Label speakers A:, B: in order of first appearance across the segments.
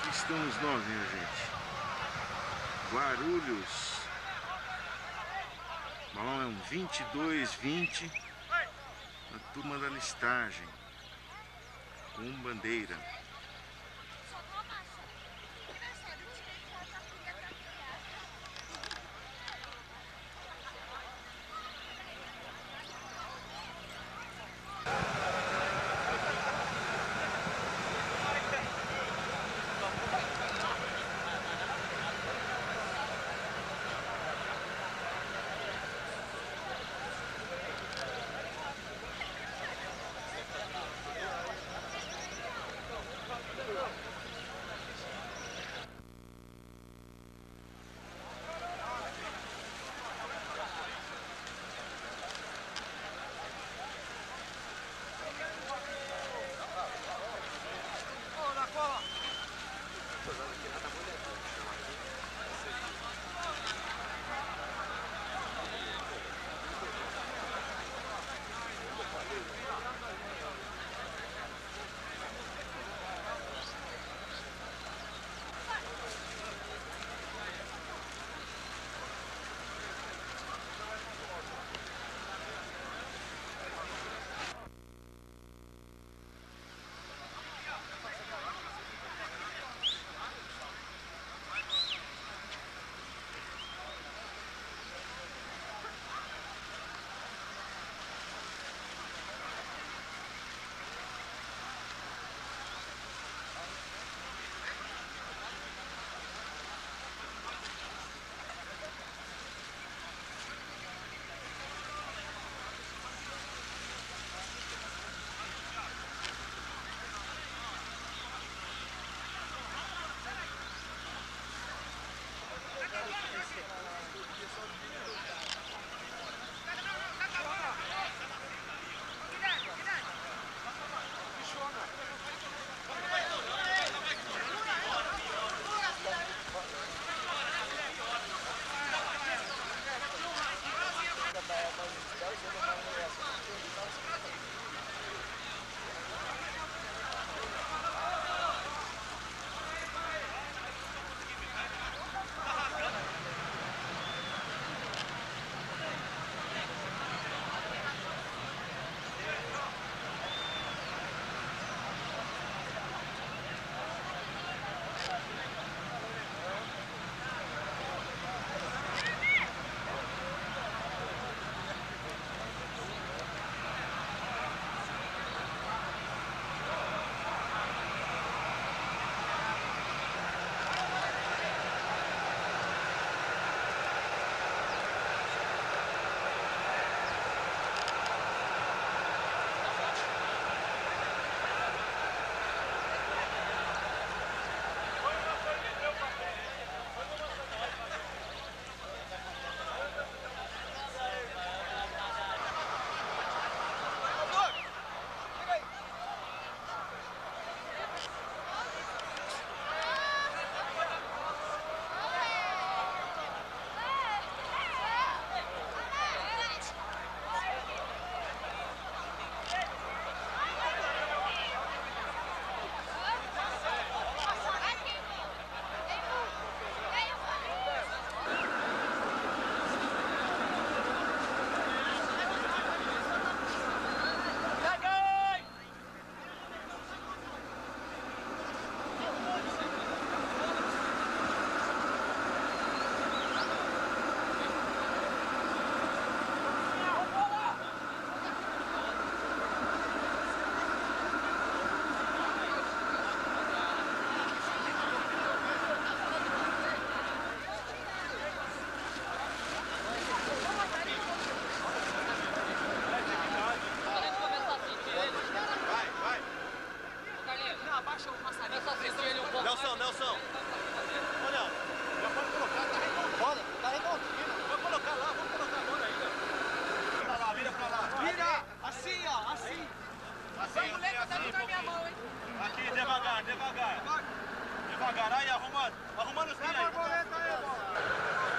A: Aqui estamos nós, minha gente. Guarulhos. O balão é um 22-20. A turma da listagem. Com bandeira.
B: Nelson, Nelson. Olha, já pode colocar, tá redondinho. Olha, tá redondinho. Vou colocar lá, vamos colocar a bola ainda. Pra lá, vira pra lá.
C: Vira! Assim, ó, assim.
B: Assim,
C: Vamos ler que tá na minha mão, hein?
B: Aqui, devagar, devagar. Devagar, aí arrumando os guias aí.
C: Borboleta aí,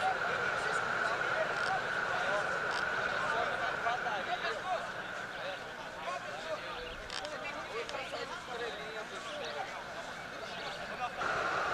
B: Olha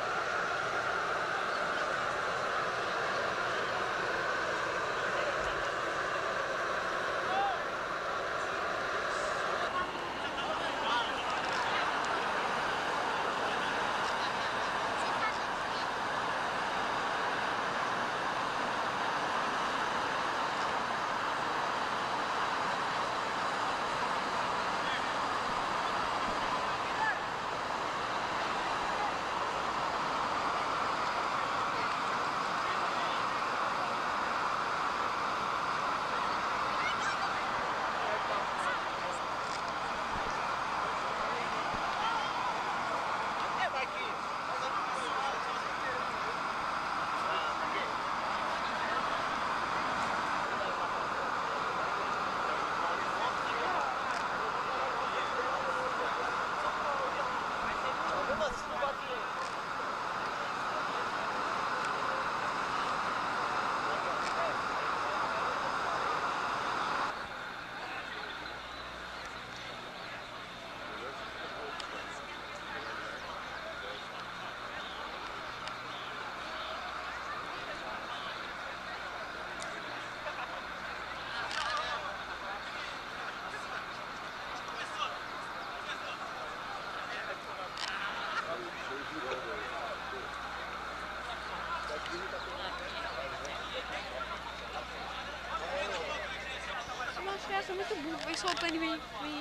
C: sou muito burro, vem só o pé de mim.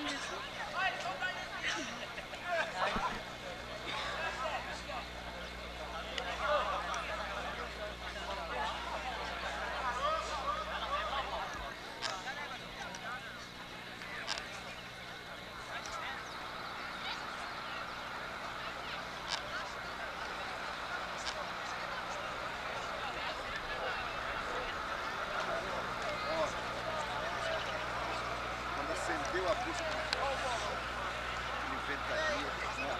A: Quando acendeu a busca, aquele ventania,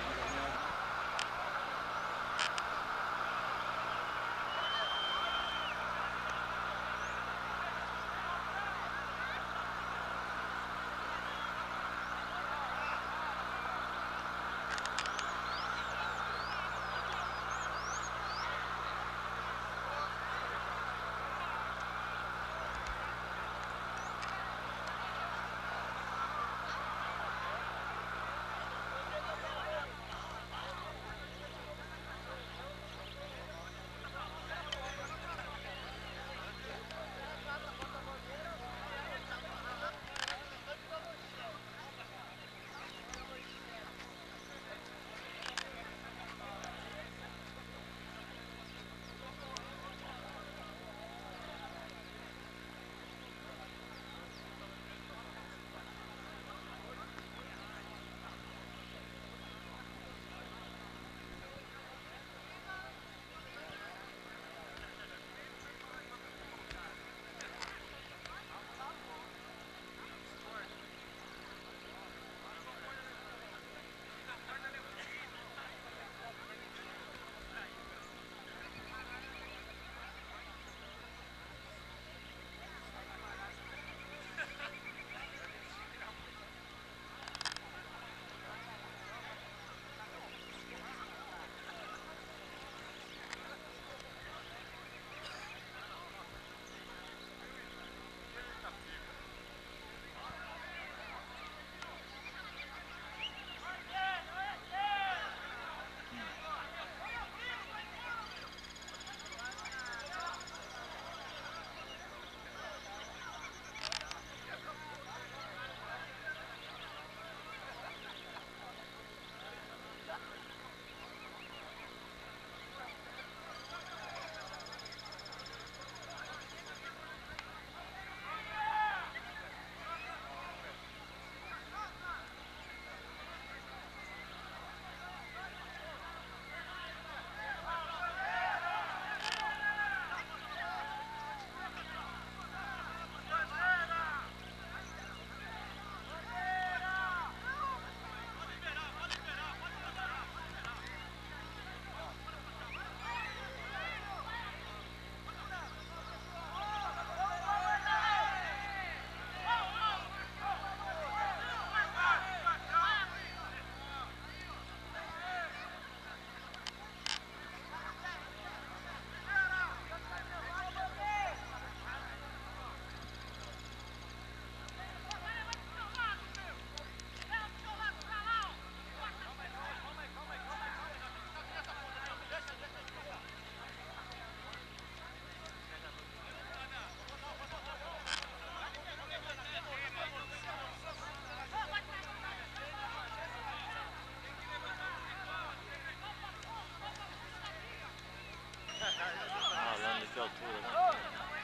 B: Malandro, que altura, né?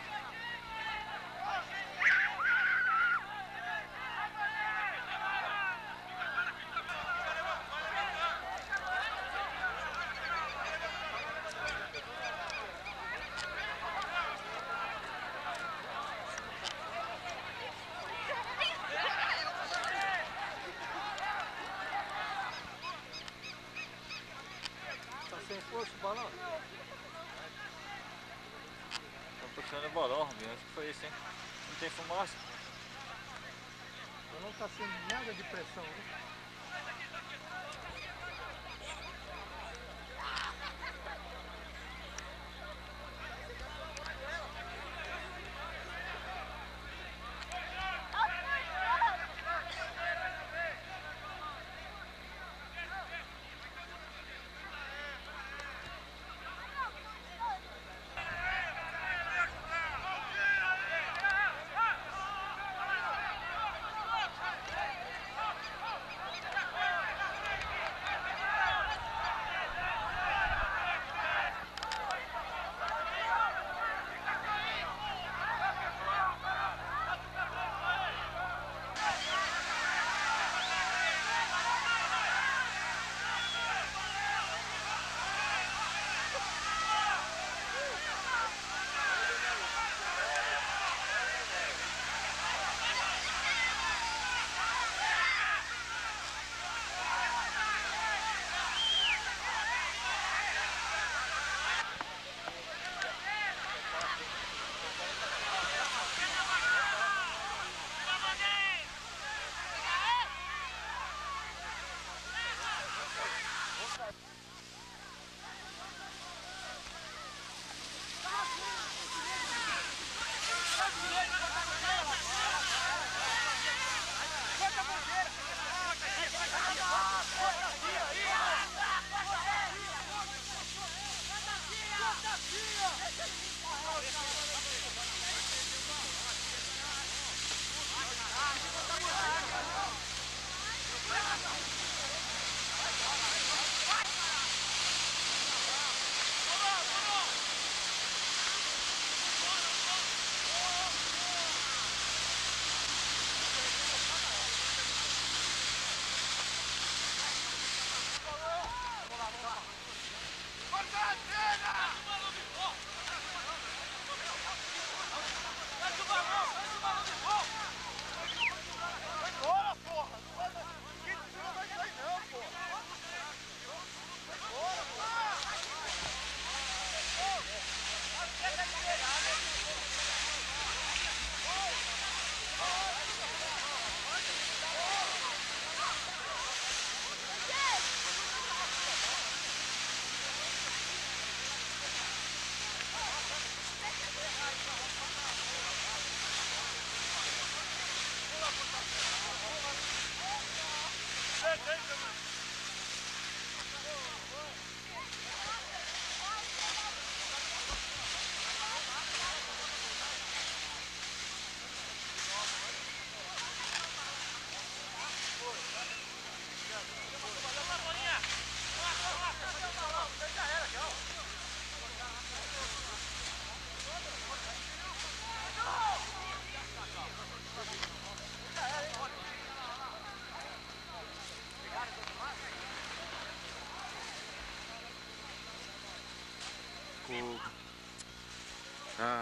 B: Tá sem força o balão? Tá puxando o balão, Robinho. Acho que foi isso, hein? Não tem fumaça?
D: O balão tá sem nada de pressão, né?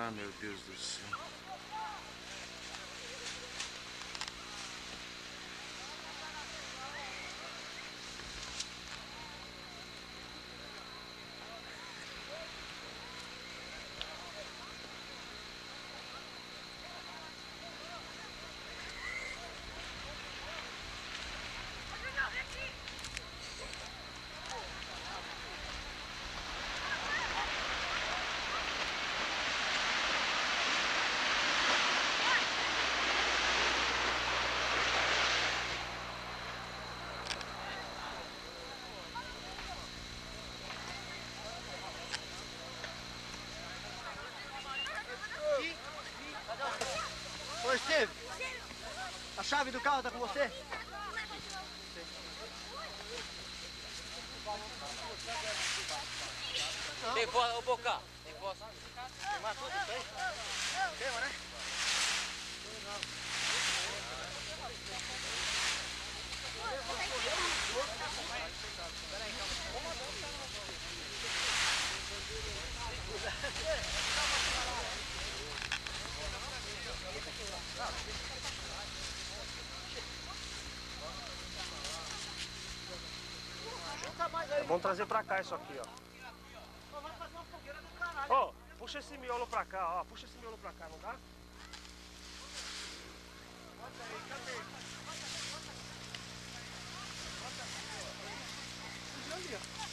A: Ah, meu Deus do céu.
B: Ô, Esteve, a chave do carro tá com você?
E: Tem voz, ô Boca, tem voz.
B: Queimar tudo isso aí? Queima, né?
F: Vamos trazer pra cá isso aqui, ó.
B: Vai fazer uma fogueira do caralho.
F: Ó, puxa esse miolo pra cá, ó. Puxa esse miolo pra cá, não dá?
B: Bota aí, cadê? Bota ali, ó.